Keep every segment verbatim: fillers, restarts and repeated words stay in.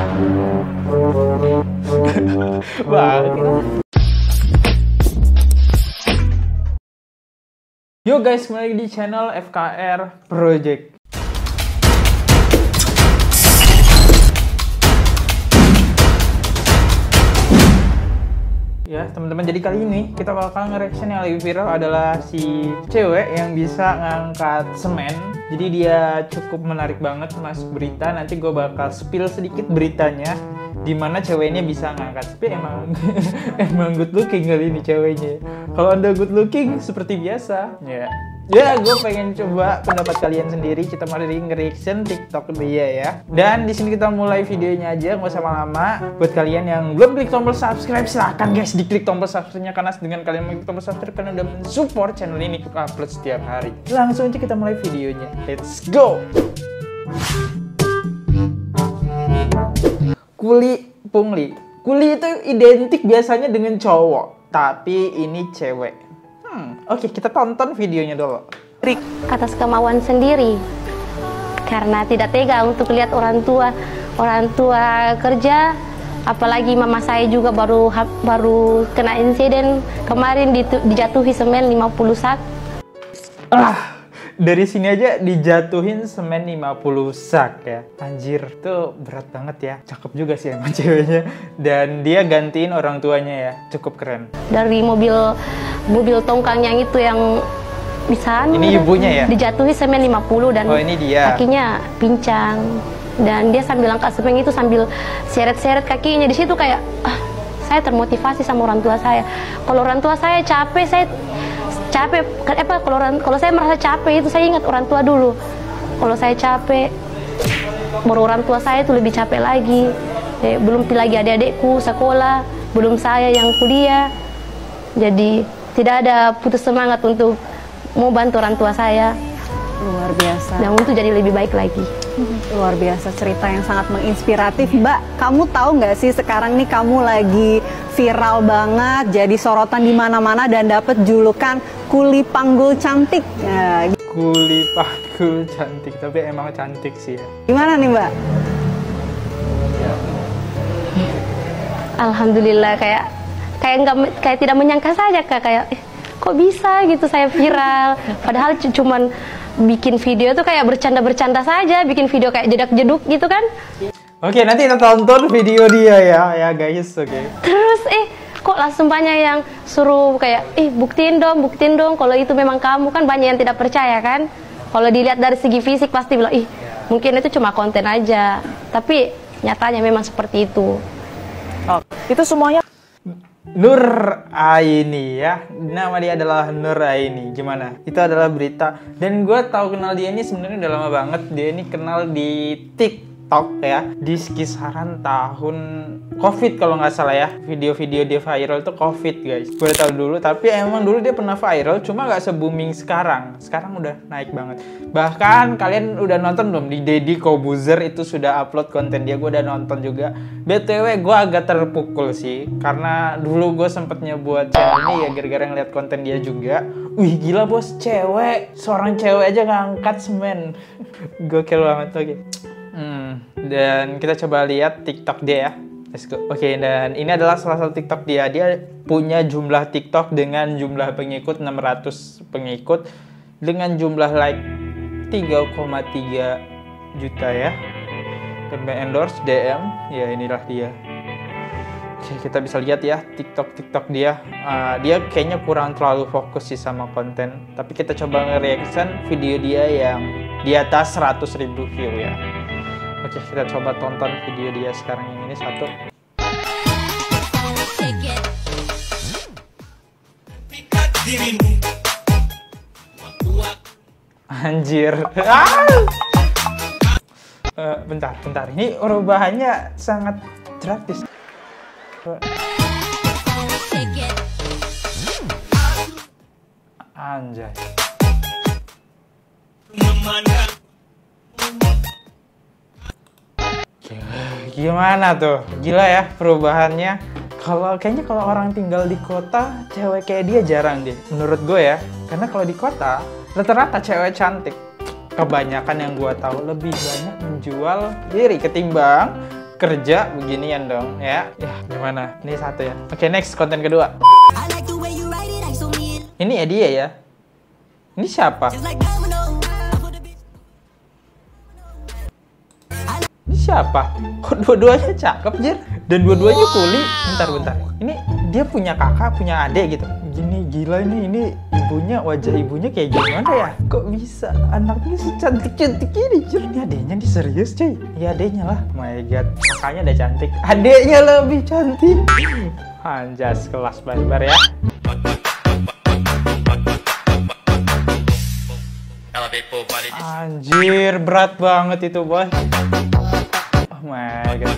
Wah. Yo guys, kembali lagi di channel F K R Project. Ya teman-teman, jadi kali ini kita bakal nge-reaction yang lagi viral adalah si cewek yang bisa ngangkat semen. Jadi dia cukup menarik banget masuk berita. Nanti gue bakal spill sedikit beritanya, dimana ceweknya bisa ngangkat. Tapi emang emang good looking kali ini ceweknya. Kalau anda good looking seperti biasa, ya. Ya, gue pengen coba pendapat kalian sendiri. Kita mari nge-reaction TikTok dia ya. Dan di sini kita mulai videonya aja, nggak usah lama-lama. Buat kalian yang belum klik tombol subscribe, silahkan guys diklik tombol subscribe-nya, karena dengan kalian mengklik tombol subscribe kalian udah mensupport channel ini untuk upload setiap hari. Langsung aja kita mulai videonya. Let's go. Kuli pungli. Kuli itu identik biasanya dengan cowok, tapi ini cewek. Hmm, Oke, okay, kita tonton videonya dulu. Atas kemauan sendiri, karena tidak tega untuk lihat orang tua orang tua kerja, apalagi mama saya juga baru baru kena insiden kemarin, dijatuhi semen lima puluh sak. Ah, dari sini aja dijatuhin semen lima puluh sak ya. Anjir, itu berat banget ya. Cakep juga sih emang ceweknya. Dan dia gantiin orang tuanya ya. Cukup keren. Dari mobil mobil tongkang yang itu yang bisa ini ibunya ya, dijatuhi semen lima puluh dan oh, ini dia. Kakinya pincang, dan dia sambil angkat semen itu sambil seret-seret kakinya. Di situ kayak ah, saya termotivasi sama orang tua saya. Kalau orang tua saya capek, saya capek apa kalau orang kalau saya merasa capek itu saya ingat orang tua dulu. Kalau saya capek, baru orang tua saya itu lebih capek lagi. Eh, belum lagi adik-adikku sekolah, belum saya yang kuliah. Jadi tidak ada putus semangat untuk mau bantu orang tua saya. Luar biasa. Dan untuk jadi lebih baik lagi. Luar biasa, cerita yang sangat menginspiratif. Mbak, kamu tahu nggak sih sekarang nih kamu lagi viral banget, jadi sorotan di mana-mana dan dapat julukan Kuli Panggul Cantik. Ya, Kuli Panggul Cantik, tapi emang cantik sih ya. Gimana nih Mbak? Alhamdulillah, kayak kayak nggak kayak tidak menyangka saja kak, kayak eh, kok bisa gitu saya viral, padahal cuman bikin video tuh kayak bercanda-bercanda saja, bikin video kayak jedak-jeduk gitu kan. Oke, nanti kita tonton video dia ya ya guys. Oke. Terus eh kok langsung banyak yang suruh kayak eh buktiin dong buktiin dong kalau itu memang kamu, kan banyak yang tidak percaya kan. Kalau dilihat dari segi fisik pasti bilang ih mungkin itu cuma konten aja, tapi nyatanya memang seperti itu. Oh, itu semuanya Nur Aini ya, nama dia adalah Nur Aini. Gimana? Itu adalah berita, dan gue tahu kenal dia ini sebenarnya udah lama banget. Dia ini kenal di TikTok ya, di kisaran tahun Covid kalau nggak salah ya. Video-video dia viral itu Covid guys. Gue udah tahu dulu, tapi emang dulu dia pernah viral, cuma nggak se-booming sekarang. Sekarang udah naik banget. Bahkan kalian udah nonton belum di Deddy Kobuzer itu sudah upload konten dia, gue udah nonton juga. B T W gue agak terpukul sih, karena dulu gue sempetnya buat channel ini ya gara-gara ngeliat konten dia juga. Wih gila bos, cewek, seorang cewek aja ngangkat semen. Gokil banget. Oke. Okay. Hmm, dan kita coba lihat TikTok dia ya. Let's go. Oke, okay, dan ini adalah salah satu TikTok dia. Dia punya jumlah TikTok dengan jumlah pengikut enam ratus pengikut dengan jumlah like tiga koma tiga juta ya. Dan endorse D M, ya inilah dia. Oke, kita bisa lihat ya TikTok-TikTok dia. Uh, dia kayaknya kurang terlalu fokus sih sama konten. Tapi kita coba nge-reaction video dia yang di atas seratus ribu view ya. Oke, kita coba tonton video dia sekarang yang ini satu. Anjir. Ah! Uh, bentar, bentar. Ini perubahannya sangat drastis. Anjay. Gimana tuh? Gila ya perubahannya. Kalau kayaknya kalau orang tinggal di kota, cewek kayak dia jarang deh. Menurut gue ya. Karena kalau di kota, rata-rata cewek cantik. Kebanyakan yang gue tahu lebih banyak menjual diri ketimbang kerja beginian dong ya. Ya gimana? Ini satu ya. Oke, next konten kedua. Ini ya dia ya. Ini siapa? Ini siapa? Kok dua-duanya cakep, Jir? Dan dua-duanya kuli. Bentar, bentar. Ini dia punya kakak, punya adik gitu. Gini, gila ini, ini ibunya, wajah ibunya kayak gimana ya? Kok bisa anaknya secantik-cantik ini, Jir? Ini adiknya nih serius, cuy. Ya adiknya lah. Oh my god, kakaknya udah cantik. Adiknya lebih cantik. Anjas, kelas barbar ya. Anjir, berat banget itu, boy. Oh my god.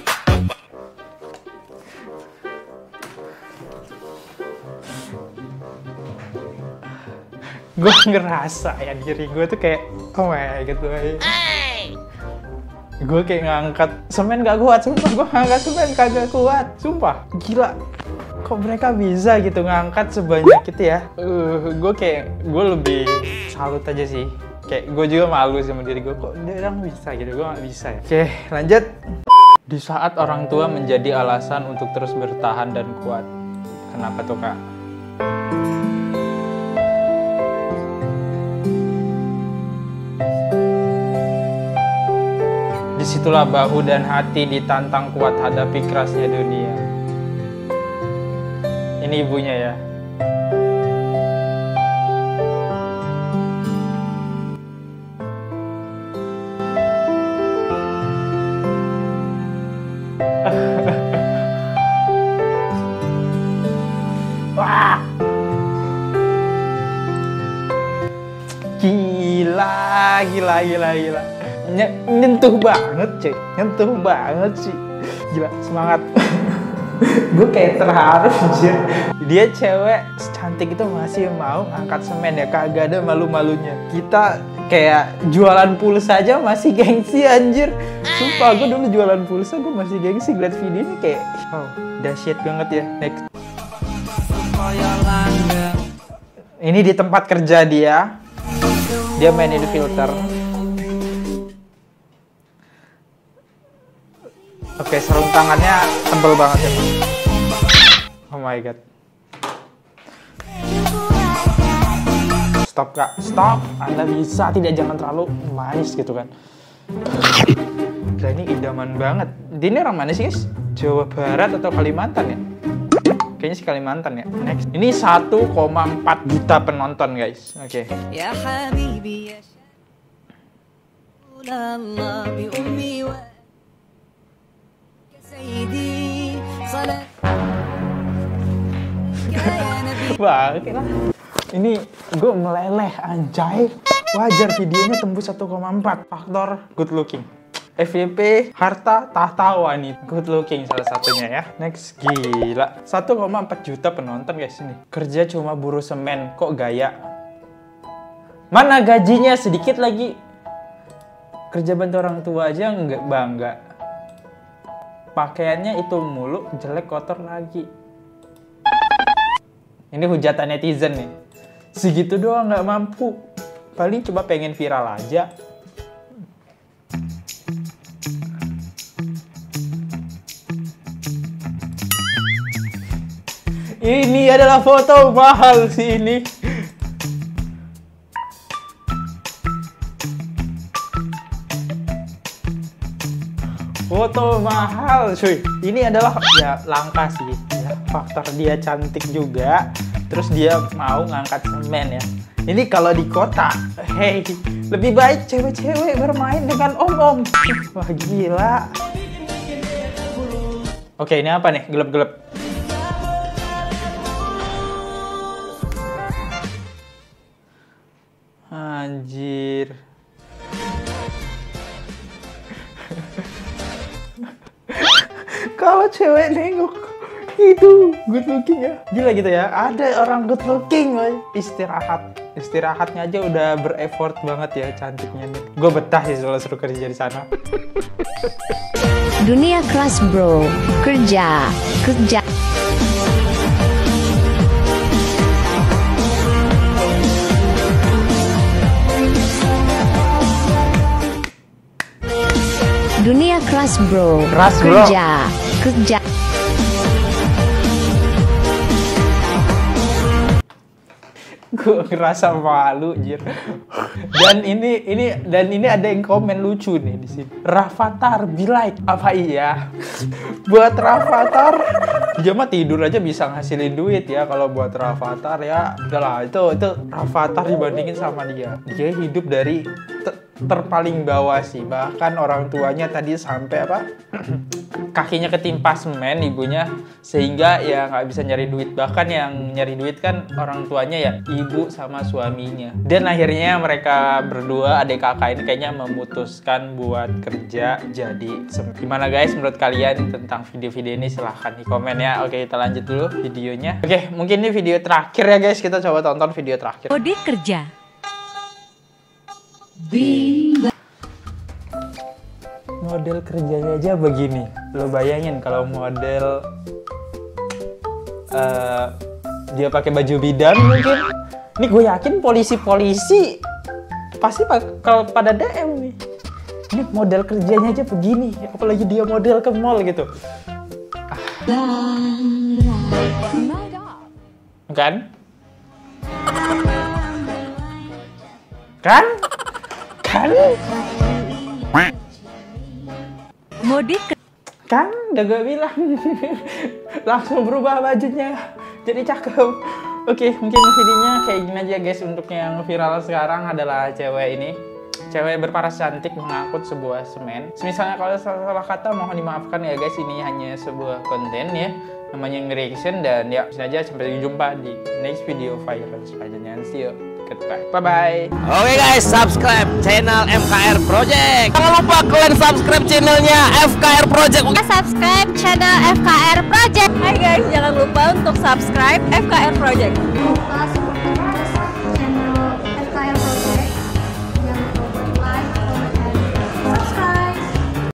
Gue ngerasa ya diri gue tuh kayak, oh my god, boy. Gue kayak ngangkat semen gak kuat, sumpah. Gue ngangkat semen kagak kuat, sumpah. Gila. Kok mereka bisa gitu ngangkat sebanyak itu ya? Uh, gue kayak, gue lebih salut aja sih. Kayak gue juga malu sama diri gue, kok dia orang bisa gitu, gue gak bisa ya. Oke, lanjut. Di saat orang tua menjadi alasan untuk terus bertahan dan kuat. Kenapa tuh, Kak? Disitulah bahu dan hati ditantang kuat hadapi kerasnya dunia. Ini ibunya ya. Wah, gila, gila, gila, gila. Nyentuh banget, cuy. Nyentuh banget sih. Gila, semangat. Gue kayak terharu, anjir. Dia cewek secantik itu masih mau angkat semen ya, kagak ada malu-malunya. Kita kayak jualan pulsa aja masih gengsi, anjir. Sumpah, gue dulu jualan pulsa, gue masih gengsi. Lihat videonya kayak, wow, dahsyat banget ya. Next. Ini di tempat kerja dia. Dia mainin filter. Oke, sarung tangannya tebel banget ya. Oh my god. Stop, Kak. Stop. Anda bisa tidak, jangan terlalu manis gitu kan. Gila, ini idaman banget. Dia ini orang mana sih, guys? Jawa Barat atau Kalimantan ya? Kayaknya sih Kalimantan ya. Next. Ini satu koma empat juta penonton, guys. Oke. Okay. Ya habibi ya Allah bi ummi wa sayyidi salat. Wah, oke lah. Ini gue meleleh, anjay. Wajar videonya tembus satu koma empat. Faktor good looking. F Y P, harta, tahta, wanita. Good looking salah satunya ya. Next, gila. satu koma empat juta penonton guys ini. Kerja cuma buruh semen, kok gaya? Mana gajinya sedikit lagi? Kerja bantu orang tua aja nggak bangga. Pakaiannya itu mulu, jelek kotor lagi. Ini hujatan netizen nih. Segitu doang nggak mampu. Paling cuma pengen viral aja. Ini adalah foto mahal sih ini. Foto mahal cuy. Ini adalah ya langka sih ya, faktor dia cantik juga. Terus dia mau ngangkat semen ya. Ini kalau di kota, hey, lebih baik cewek-cewek bermain dengan om-om. Wah gila. Oke, ini apa nih? Gelap-gelap. Anjir. Kalau cewek nengok itu good looking ya. Gila gitu ya. Ada orang good looking, woy. Istirahat. Istirahatnya aja udah bereffort banget ya cantiknya nih. Gue betah sih soal suruh kerja di sana. Dunia kelas bro. Kerja. Kerja. Dunia kelas Keras bro. Keras, bro. Kerja. Kerja. Gue ngerasa malu, jir. Dan ini ini dan ini ada yang komen lucu nih di sini. Rafathar be like, apa iya? Buat Rafathar, dia mah tidur aja bisa ngasilin duit ya. Kalau buat Rafathar ya, udahlah itu itu Rafathar dibandingin sama dia. Dia hidup dari terpaling bawah sih. Bahkan orang tuanya tadi sampai apa? Kakinya ketimpa semen ibunya, sehingga ya nggak bisa nyari duit. Bahkan yang nyari duit kan orang tuanya ya, ibu sama suaminya. Dan akhirnya mereka berdua, adik kakak ini kayaknya memutuskan buat kerja jadi semen. Gimana guys menurut kalian tentang video-video ini? Silahkan di komen ya. Oke, kita lanjut dulu videonya. Oke, mungkin ini video terakhir ya guys. Kita coba tonton video terakhir. Kode kerja. Model kerjanya aja begini. Lo bayangin kalau model uh, dia pakai baju bidan mungkin. Ini gue yakin polisi-polisi pasti kalau pada D M nih. Ini model kerjanya aja begini, apalagi dia model ke mall gitu. Ah. Kan? Kan? Kan? Mode Kan udah gue bilang. Langsung berubah bajunya jadi cakep. Oke, mungkin videonya kayak gini aja guys. Untuk yang viral sekarang adalah cewek ini, cewek berparas cantik mengangkut sebuah semen. Misalnya kalau salah kata mohon dimaafkan ya guys. Ini hanya sebuah konten ya, namanya nge-reaction. Dan ya sini aja, sampai jumpa di next video viral selanjutnya. See you, goodbye, bye bye. Oke guys, subscribe channel F K R Project. Jangan lupa kalian subscribe channelnya F K R Project. Subscribe channel F K R Project. Hai guys, jangan lupa untuk subscribe F K R Project.